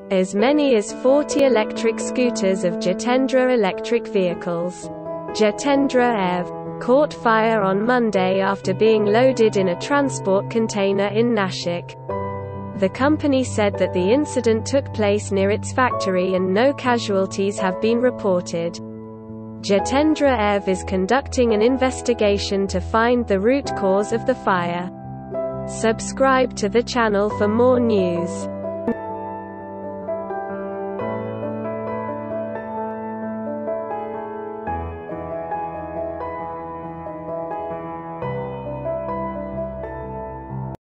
As many as 40 electric scooters of Jitendra electric vehicles, Jitendra EV, caught fire on Monday after being loaded in a transport container in Nashik. The company said that the incident took place near its factory and no casualties have been reported. Jitendra EV is conducting an investigation to find the root cause of the fire. Subscribe to the channel for more news.